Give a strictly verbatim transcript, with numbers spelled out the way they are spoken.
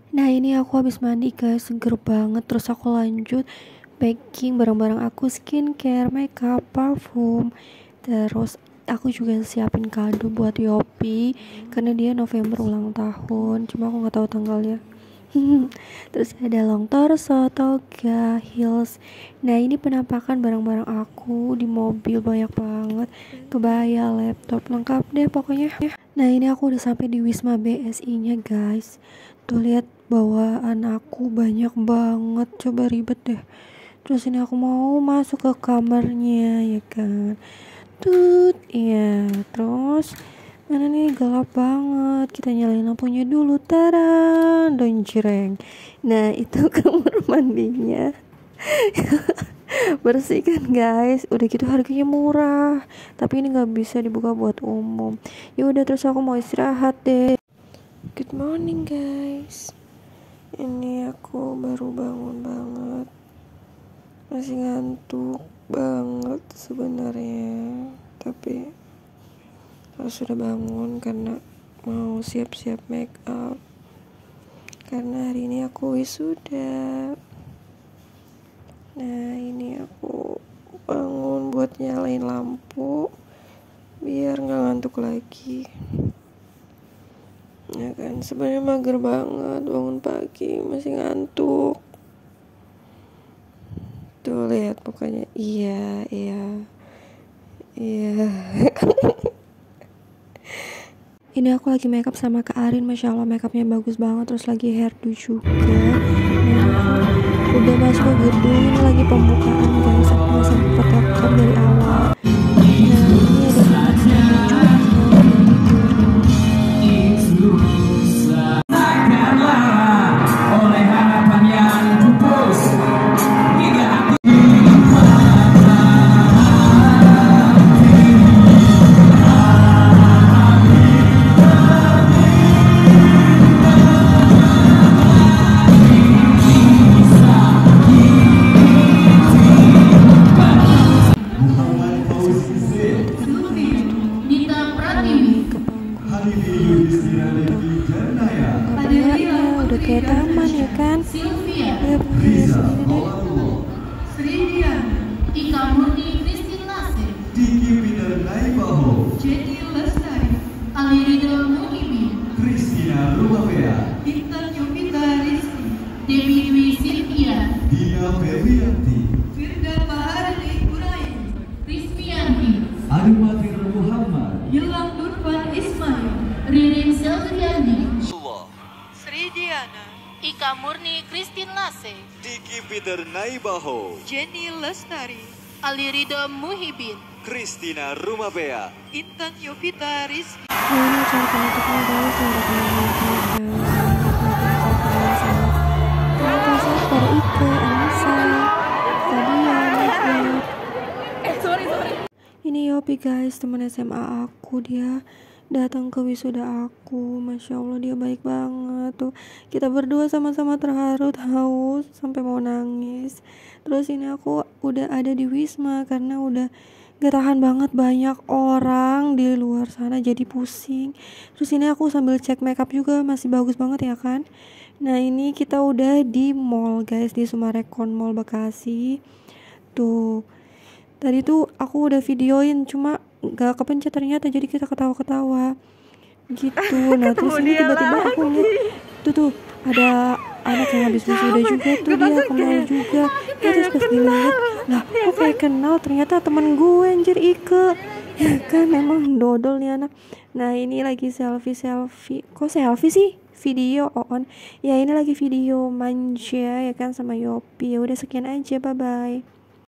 Nah ini aku habis mandi guys, seger banget. Terus aku lanjut packing barang-barang aku, skincare, makeup, parfum. Terus aku juga siapin kado buat Yopi karena dia November ulang tahun, cuma aku nggak tahu tanggalnya. Terus ada long torso, toga, heels. Nah ini penampakan barang-barang aku di mobil banyak banget, kebaya, laptop, lengkap deh pokoknya. Nah ini aku udah sampai di Wisma B S I nya guys. Tuh lihat bawaan aku banyak banget, coba ribet deh. Terus ini aku mau masuk ke kamarnya ya kan, tut iya. Terus mana nih, gelap banget, kita nyalain lampunya dulu, taran dan jreng. Nah itu kamar mandinya. Bersih kan guys, udah gitu harganya murah, tapi ini nggak bisa dibuka buat umum. Ya udah, terus aku mau istirahat deh. Good morning guys, ini aku baru bangun banget, masih ngantuk banget sebenarnya, tapi aku sudah bangun karena mau siap-siap make up karena hari ini aku wisuda. Nah ini aku bangun buat nyalain lampu biar nggak ngantuk lagi ya kan. Sebenarnya mager banget bangun pagi, masih ngantuk. Tuh lihat pokoknya, iya iya iya. Ini aku lagi makeup sama Kak Arin, masya Allah makeupnya bagus banget, terus lagi hairdo juga. Nah, udah masuk ke gedung, ini lagi pembukaan guys, aku nggak sempet rekam dari awal. Nah ini ada bintang udah kayak taman ya kan. Ya begini sendiri deh. Sridia, Ika Murni Christine Lase, Diki Peter Naibaho, Jenny Lestari, Aliridho Muhimi, Christina Lumabea, Intan Jupiter Rizky, Dewi Dwi Silvia, Dina Febrianti, Firda Maharani Uraini, Rizmianti, Anumatir Muhammad, Yulang Nurfan Ismail, Ririn Selviani, Sridiana, Ika Murni Christine Lase, Diki Peter Naibaho, Jenny Lestari, Aliridho Muhibin, Christina Rumabea, Intan Yovita Rizky. Nah ini cara penutupnya guys, ada penutupnya. Terima kasih kepada Ike, Anissa, Fadia, Najwa. Eh sorry sorry Ini Yopi guys, teman S M A aku, dia datang ke wisuda aku, masya Allah dia baik banget tuh. Kita berdua sama-sama terharu, haus sampai mau nangis. Terus ini aku udah ada di Wisma karena udah gak tahan banget banyak orang di luar sana, jadi pusing. Terus ini aku sambil cek makeup juga, masih bagus banget ya kan. Nah ini kita udah di mall guys, di Sumarekon Mall Bekasi. Tuh tadi tuh aku udah videoin, cuma gak kepencet ternyata, jadi kita ketawa-ketawa gitu. Nah terus ini tiba-tiba aku lihat tuh tuh ada anak yang habis wisuda juga tuh, dia ke mall juga. Ya, terus pas dilihat, lah kok kayak kenal, ternyata temen gue anjir, Ike ya kan, emang dodol nih anak. Nah ini lagi selfie selfie kok selfie sih, video on ya, ini lagi video manja ya kan sama Yopi. Ya udah sekian aja, bye bye.